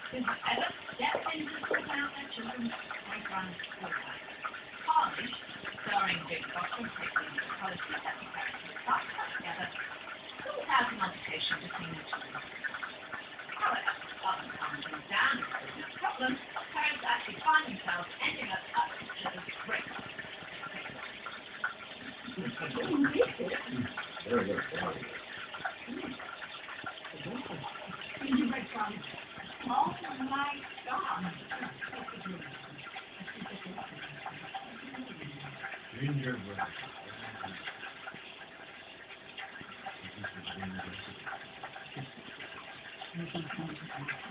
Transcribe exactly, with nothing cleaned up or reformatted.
who have ever stepped in to sort out their children's playground story. College, starring Jake Foster and Kate Winslet, college detective characters start to come together, sort out an altercation between the children. However, often comes things down to business problems, parents actually find themselves ending up up each other's throats. Very good. Very good. Oh my God. Gingerbread. Thank you.